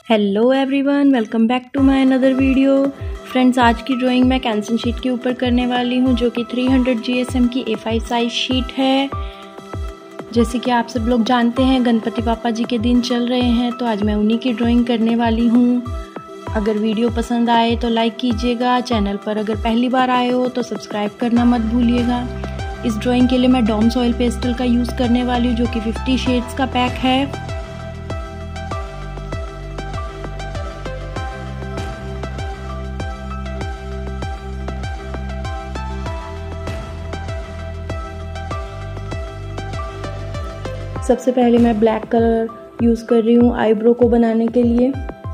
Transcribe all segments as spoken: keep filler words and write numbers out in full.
Hello everyone, welcome back to my another video. Friends, आज की drawing मैं कैंसन sheet के ऊपर करने वाली हूँ, जो कि तीन सौ जी एस एम की ए फाइव साइज शीट है। जैसे कि आप सब लोग जानते हैं, गणपति पापा जी के दिन चल रहे हैं, तो आज मैं उन्हीं की ड्राइंग करने वाली हूँ। अगर वीडियो पसंद आए तो लाइक कीजिएगा। चैनल पर अगर पहली बार आए हो तो सब्सक्राइब करना मत भूलिएगा। इस ड्राइंग के लिए मैं डॉम्स ऑयल पेस्टल का यूज़ करने वाली हूँ, जो कि पचास शेड्स का पैक है। सबसे पहले मैं ब्लैक कलर यूज़ कर रही हूँ आईब्रो को बनाने के लिए।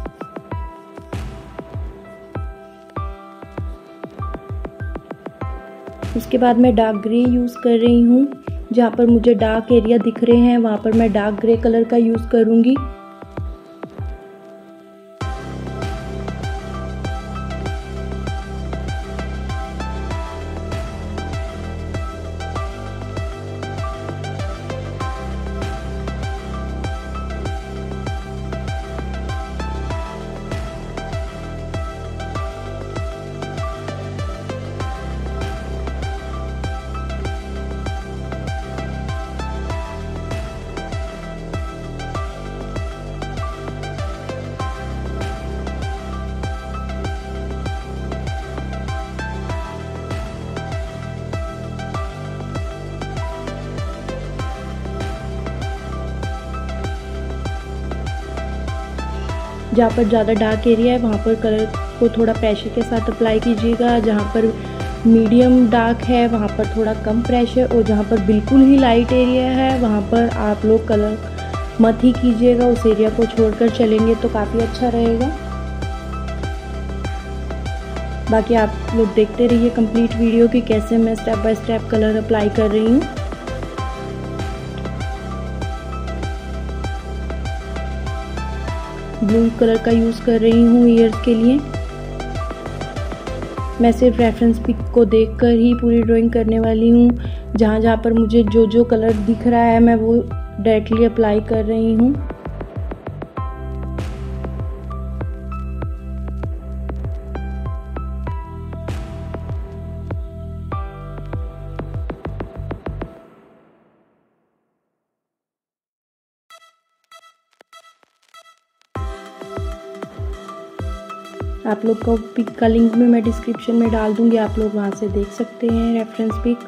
उसके बाद मैं डार्क ग्रे यूज़ कर रही हूँ। जहाँ पर मुझे डार्क एरिया दिख रहे हैं वहाँ पर मैं डार्क ग्रे कलर का यूज़ करूँगी। जहाँ पर ज़्यादा डार्क एरिया है वहाँ पर कलर को थोड़ा प्रेशर के साथ अप्लाई कीजिएगा। जहाँ पर मीडियम डार्क है वहाँ पर थोड़ा कम प्रेशर, और जहाँ पर बिल्कुल ही लाइट एरिया है वहाँ पर आप लोग कलर मत ही कीजिएगा, उस एरिया को छोड़कर चलेंगे तो काफ़ी अच्छा रहेगा। बाकी आप लोग देखते रहिए कंप्लीट वीडियो कि कैसे मैं step by step colour apply कर रही हूँ। ब्लू कलर का यूज़ कर रही हूँ ईयर्स के लिए। मैं सिर्फ रेफरेंस पिक को देखकर ही पूरी ड्राइंग करने वाली हूँ। जहाँ जहाँ पर मुझे जो जो कलर दिख रहा है मैं वो डायरेक्टली अप्लाई कर रही हूँ। आप लोग को पिक का लिंक भी मैं डिस्क्रिप्शन में डाल दूंगी, आप लोग वहाँ से देख सकते हैं रेफरेंस पिक।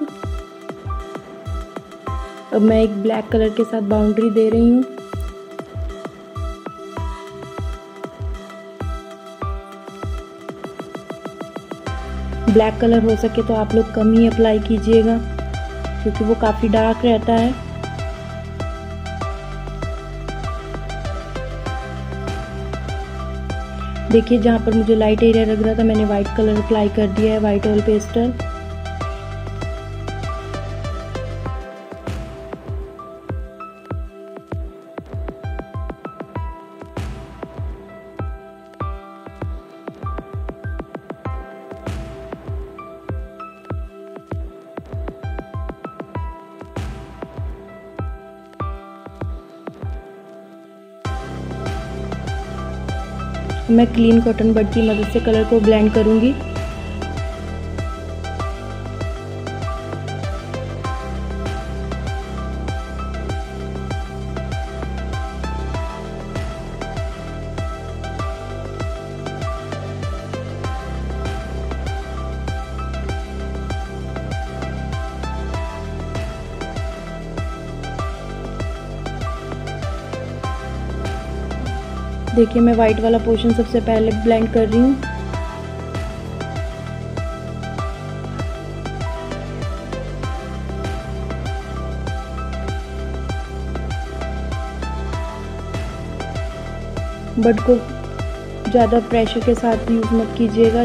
अब मैं एक ब्लैक कलर के साथ बाउंड्री दे रही हूँ। ब्लैक कलर हो सके तो आप लोग कम ही अप्लाई कीजिएगा, क्योंकि वो काफ़ी डार्क रहता है। देखिए, जहाँ पर मुझे लाइट एरिया लग रहा था मैंने वाइट कलर अप्लाई कर दिया है, वाइट ऑयल पेस्टल। मैं क्लीन कॉटन बड की मदद से कलर को ब्लेंड करूंगी। देखिए, मैं वाइट वाला पोर्शन सबसे पहले ब्लेंड कर रही हूँ। बट को ज़्यादा प्रेशर के साथ यूज़ मत कीजिएगा।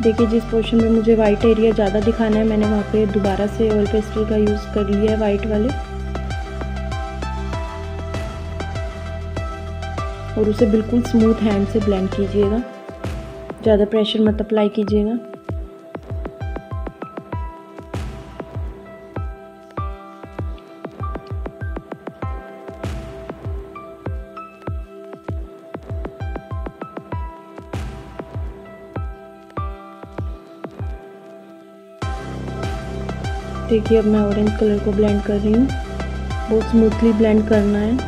देखिए जिस पोर्शन में मुझे वाइट एरिया ज़्यादा दिखाना है मैंने वहाँ पे दोबारा से ऑयल पेस्टल का यूज़ कर लिया है वाइट वाले, और उसे बिल्कुल स्मूथ हैंड से ब्लेंड कीजिएगा, ज़्यादा प्रेशर मत अप्लाई कीजिएगा। देखिए अब मैं ऑरेंज कलर को ब्लेंड कर रही हूँ, बहुत स्मूथली ब्लेंड करना है।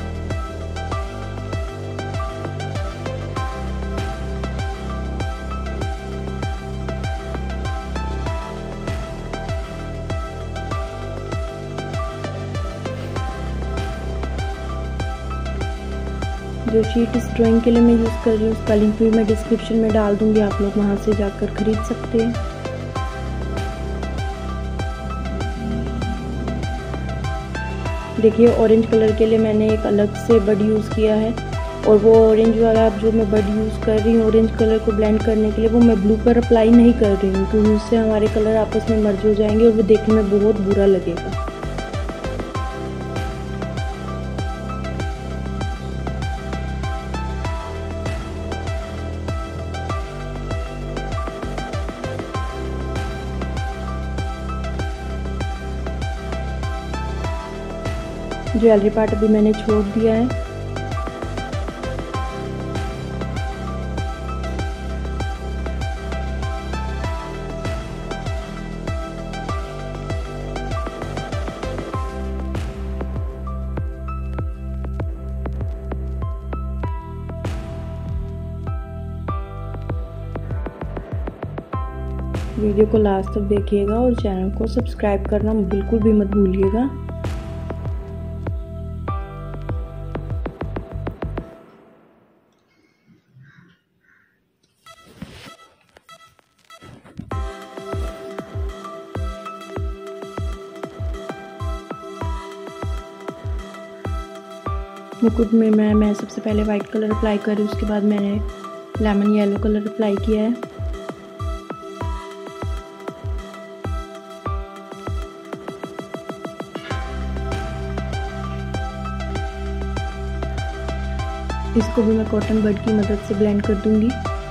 जो शीट इस ड्राइंग के लिए मैं यूज़ कर रही हूँ उसका लिंक भी मैं डिस्क्रिप्शन में डाल दूँगी, आप लोग वहाँ से जाकर ख़रीद सकते हैं। देखिए ऑरेंज कलर के लिए मैंने एक अलग से बड यूज़ किया है, और वो ऑरेंज वाला जो मैं बड यूज़ कर रही हूँ ऑरेंज कलर को ब्लेंड करने के लिए, वो मैं ब्लू पर अप्लाई नहीं कर रही हूँ क्योंकि उससे हमारे कलर आपस में मर्ज हो जाएंगे और वो देखने में बहुत बुरा लगेगा। ज्वेलरी पार्ट अभी मैंने छोड़ दिया है। वीडियो को लास्ट तक देखिएगा और चैनल को सब्सक्राइब करना बिल्कुल भी मत भूलिएगा। मुकुट में मैं मैं सबसे पहले वाइट कलर अप्लाई करी, उसके बाद मैंने लेमन येलो कलर अप्लाई किया है। इसको भी मैं कॉटन बड की मदद से ब्लेंड कर दूंगी।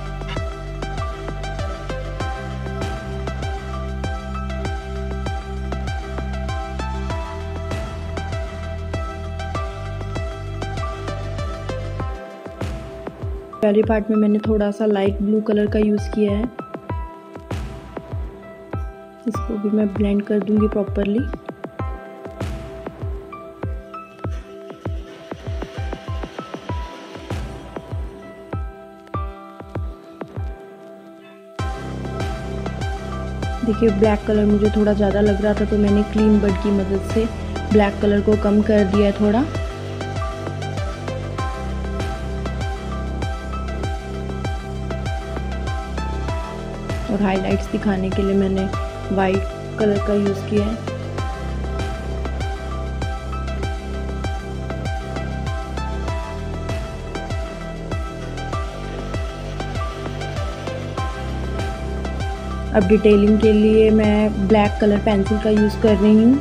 पहली पार्ट में मैंने थोड़ा सा लाइट ब्लू कलर का यूज़ किया है, इसको भी मैं ब्लेंड कर दूंगी प्रॉपरली। देखिए ब्लैक कलर मुझे थोड़ा ज़्यादा लग रहा था तो मैंने क्लीन बड की मदद से ब्लैक कलर को कम कर दिया है थोड़ा। और हाइलाइट्स दिखाने के लिए मैंने वाइट कलर का यूज़ किया है। अब डिटेलिंग के लिए मैं ब्लैक कलर पेंसिल का यूज़ कर रही हूँ।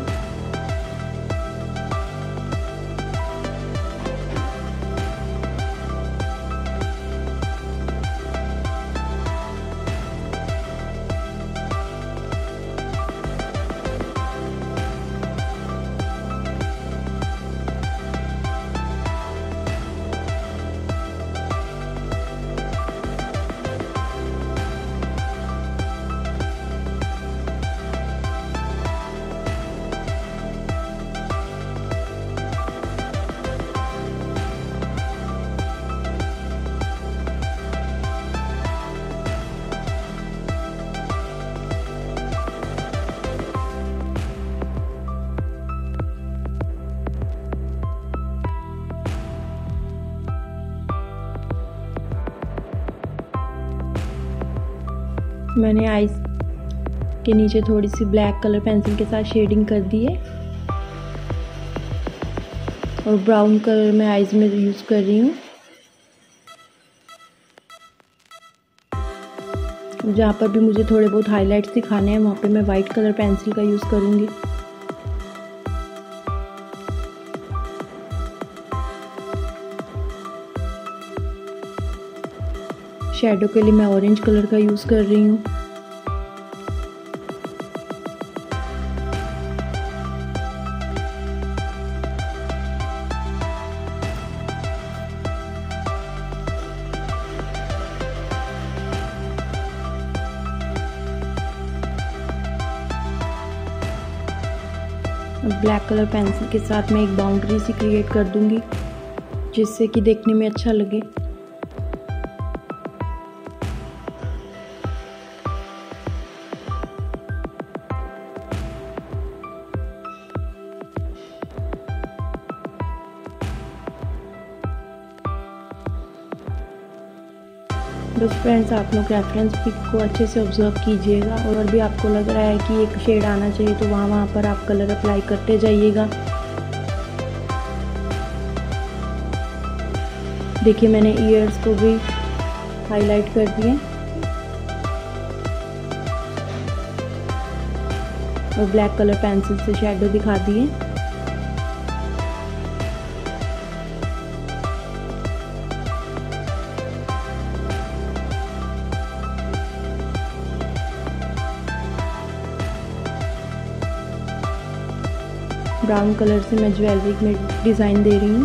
मैंने आईज के नीचे थोड़ी सी ब्लैक कलर पेंसिल के साथ शेडिंग कर दी है और ब्राउन कलर मैं आईज में यूज़ कर रही हूँ। और जहाँ पर भी मुझे थोड़े बहुत हाइलाइट्स दिखाने हैं वहाँ पे मैं वाइट कलर पेंसिल का यूज़ करूँगी। शेडो के लिए मैं ऑरेंज कलर का यूज़ कर रही हूँ। ब्लैक कलर पेंसिल के साथ मैं एक बाउंड्री सी क्रिएट कर दूंगी जिससे कि देखने में अच्छा लगे। बस फ्रेंड्स, आप लोग रेफरेंस पिक को अच्छे से ऑब्जर्व कीजिएगा और भी आपको लग रहा है कि एक शेड आना चाहिए तो वहाँ वहाँ पर आप कलर अप्लाई करते जाइएगा। देखिए मैंने ईयर्स को भी हाईलाइट कर दिए और ब्लैक कलर पेंसिल से शेडो दिखा दिए। ब्राउन कलर से मैं ज्वेलरी में डिज़ाइन दे रही हूँ।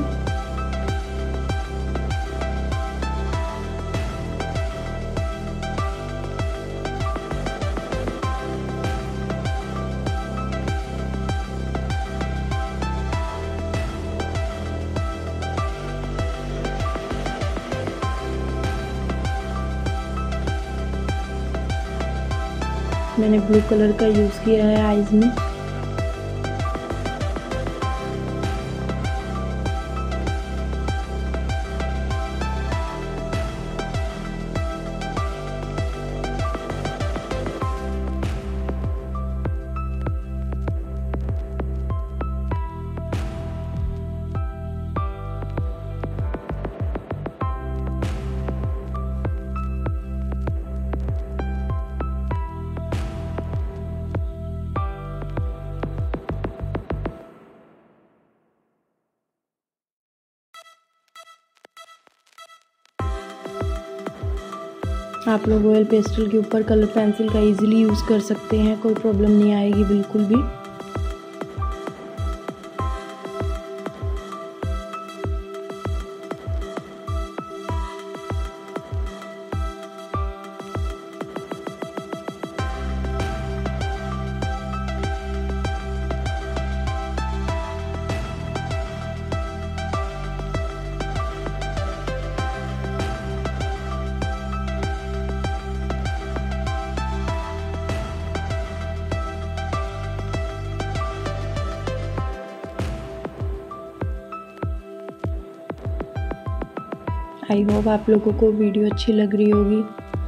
मैंने ब्लू कलर का यूज़ किया है आईज में। आप लोग ऑयल पेस्टल के ऊपर कलर पेंसिल का इजीली यूज़ कर सकते हैं, कोई प्रॉब्लम नहीं आएगी बिल्कुल भी। आई होप आप लोगों को वीडियो अच्छी लग रही होगी।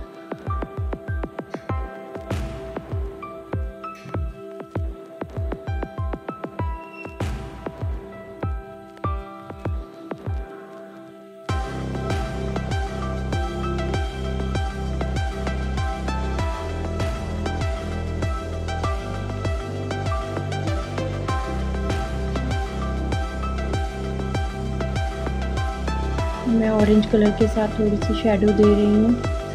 मैं ऑरेंज कलर के साथ थोड़ी सी शैडो दे रही हूँ।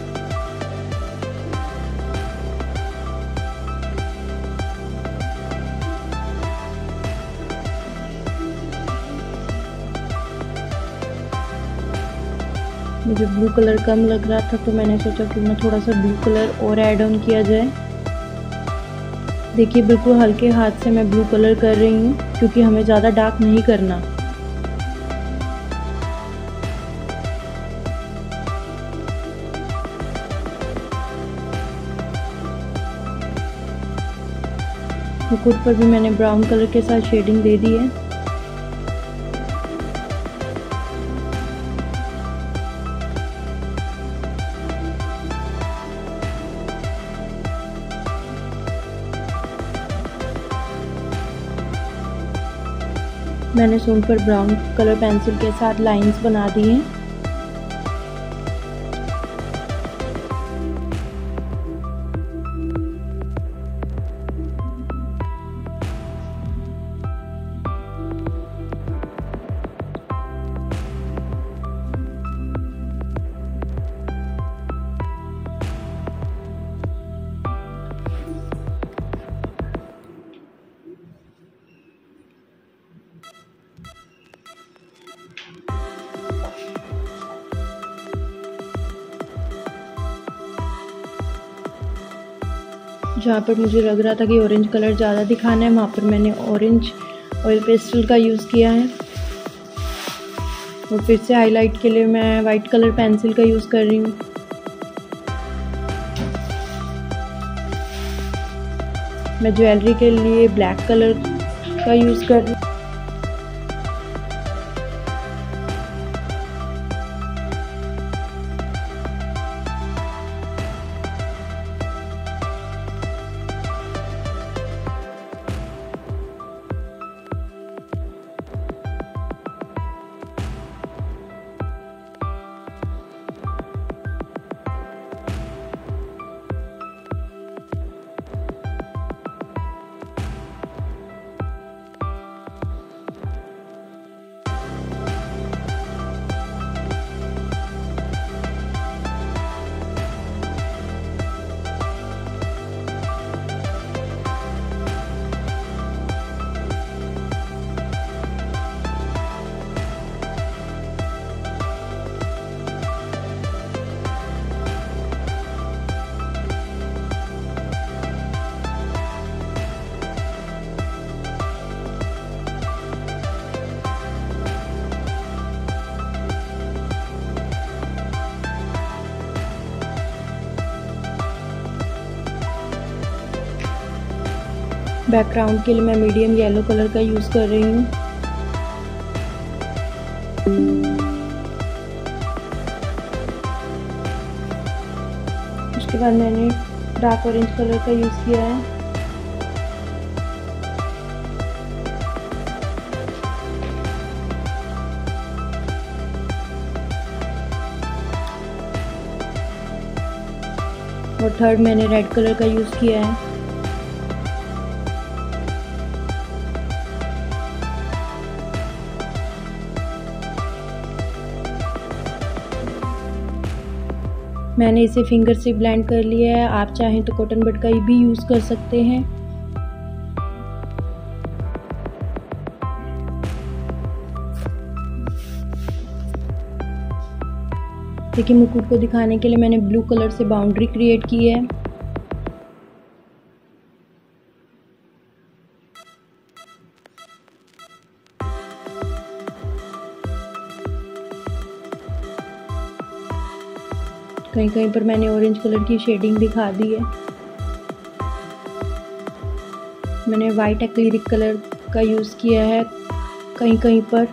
मुझे ब्लू कलर कम लग रहा था तो मैंने सोचा कि मैं थोड़ा सा ब्लू कलर और ऐड ऑन किया जाए। देखिए बिल्कुल हल्के हाथ से मैं ब्लू कलर कर रही हूँ क्योंकि हमें ज़्यादा डार्क नहीं करना। मुकुट पर भी मैंने ब्राउन कलर के साथ शेडिंग दे दी है। मैंने सूंड पर ब्राउन कलर पेंसिल के साथ लाइंस बना दी हैं। जहाँ पर मुझे लग रहा था कि ऑरेंज कलर ज़्यादा दिखाना है वहाँ पर मैंने ऑरेंज ऑयल पेस्टल का यूज़ किया है। और फिर से हाईलाइट के लिए मैं वाइट कलर पेंसिल का यूज़ कर रही हूँ। मैं ज्वेलरी के लिए ब्लैक कलर का यूज़ कर रही हूँ। बैकग्राउंड के लिए मैं मीडियम येलो कलर का यूज़ कर रही हूँ। उसके बाद मैंने डार्क ऑरेंज कलर का यूज़ किया है। और थर्ड मैंने रेड कलर का यूज़ किया है। मैंने इसे फिंगर से ब्लेंड कर लिया है। आप चाहें तो कॉटन बड का भी यूज़ कर सकते हैं। देखिए मुकुट को दिखाने के लिए मैंने ब्लू कलर से बाउंड्री क्रिएट की है। कहीं कहीं पर मैंने ऑरेंज कलर की शेडिंग दिखा दी है। मैंने वाइट एक्रिलिक कलर का यूज़ किया है कहीं कहीं पर।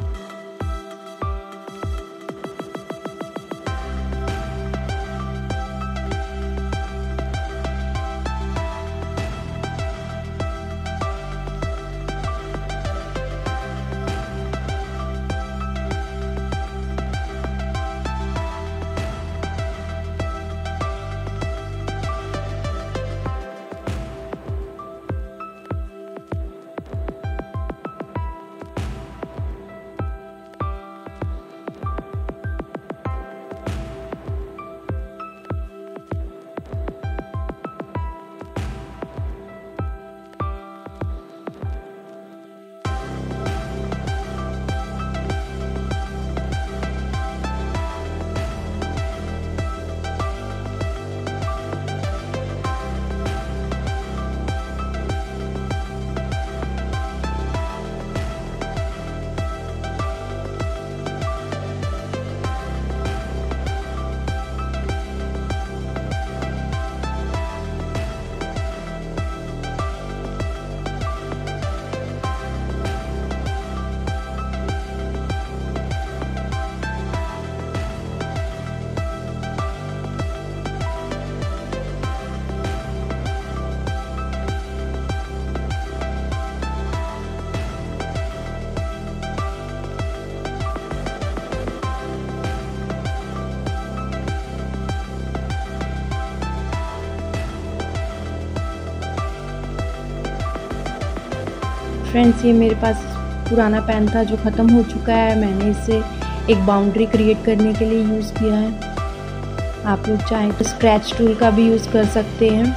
फ्रेंड्स ये मेरे पास पुराना पेन था जो ख़त्म हो चुका है। मैंने इसे एक बाउंड्री क्रिएट करने के लिए यूज़ किया है। आप लोग चाहें तो स्क्रैच टूल का भी यूज़ कर सकते हैं।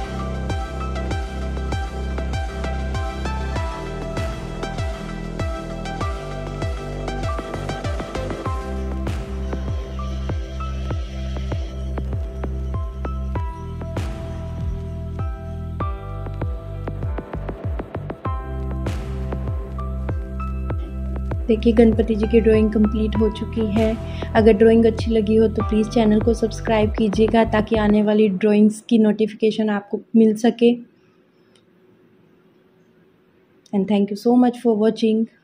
देखिए गणपति जी की ड्राइंग कंप्लीट हो चुकी है। अगर ड्राइंग अच्छी लगी हो तो प्लीज़ चैनल को सब्सक्राइब कीजिएगा ताकि आने वाली ड्राइंग्स की नोटिफिकेशन आपको मिल सके। And thank you so much for watching.